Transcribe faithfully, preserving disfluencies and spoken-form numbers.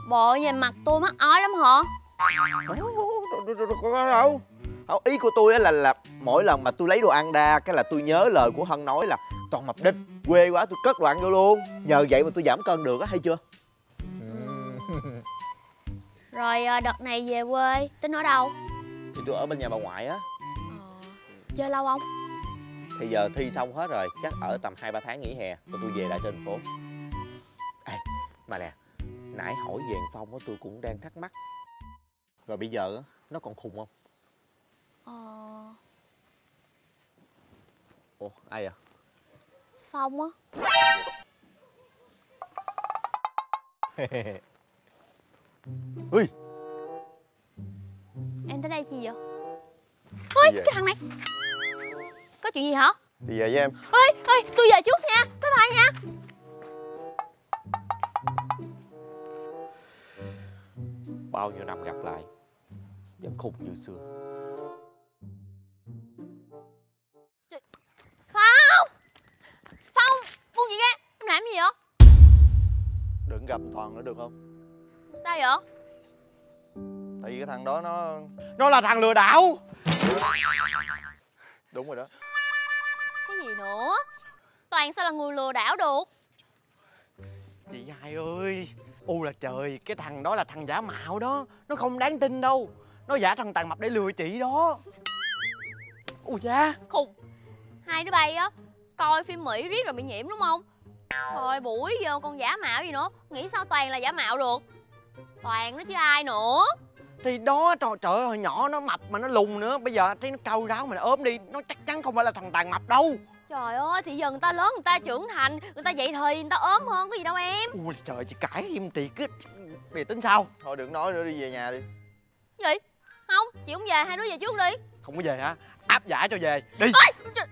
Bộ về mặt tôi mắc ói lắm hả? Có đâu. Ý của tôi là là mỗi lần mà tôi lấy đồ ăn ra cái là tôi nhớ lời của Hân nói là toàn mập đít, quê quá tôi cất đồ ăn vô luôn. Nhờ vậy mà tôi giảm cân được á, hay chưa? Rồi đợt này về quê tính ở đâu? Thì tôi ở bên nhà bà ngoại á. Ờ, chơi lâu không? Thì giờ thi xong hết rồi, chắc ở tầm hai ba tháng nghỉ hè rồi tôi về lại trên thành phố. Ê, mà nè, nãy hỏi về Phong á tôi cũng đang thắc mắc. Rồi bây giờ á, nó còn khùng không? Ờ... Ủa, ai à? Phong á. Ui, em tới đây chi vậy? Ôi, cái thằng này có chuyện gì hả? đi về với em. Ê, ê, tôi về trước nha. Bye bye nha. Bao nhiêu năm gặp lại vẫn khùng như xưa. Phong! Phong! Buông gì ghê? Em làm gì vậy? Đừng gặp Toàn nữa được không? Sao vậy? Tại vì cái thằng đó nó... Nó là thằng lừa đảo. Đúng rồi đó. Cái gì nữa? Toàn sao là người lừa đảo được? Chị hai ơi, u là trời, cái thằng đó là thằng giả mạo đó. Nó không đáng tin đâu. Nó giả thằng Tàn Mập để lừa chị đó. Ui da. Khùng. Hai đứa bay á coi phim Mỹ riết rồi bị nhiễm đúng không? Thôi buổi giờ còn giả mạo gì nữa. Nghĩ sao Toàn là giả mạo được? Toàn nó chứ ai nữa. Thì đó, trời, trời ơi, hồi nhỏ nó mập mà nó lùn nữa. Bây giờ thấy nó cau ráo mà nó ốm đi. Nó chắc chắn không phải là thằng Tàn Mập đâu. Trời ơi, thì giờ người ta lớn, người ta trưởng thành, người ta dậy thì người ta ốm hơn, có gì đâu em. Ui trời, chị cãi im thì cứ... Bây giờ tính sao? Thôi đừng nói nữa, đi về nhà đi. Gì? Không, chị không về, hai đứa về trước đi. Không có về hả? Áp giải cho về. Đi. Ê, trời,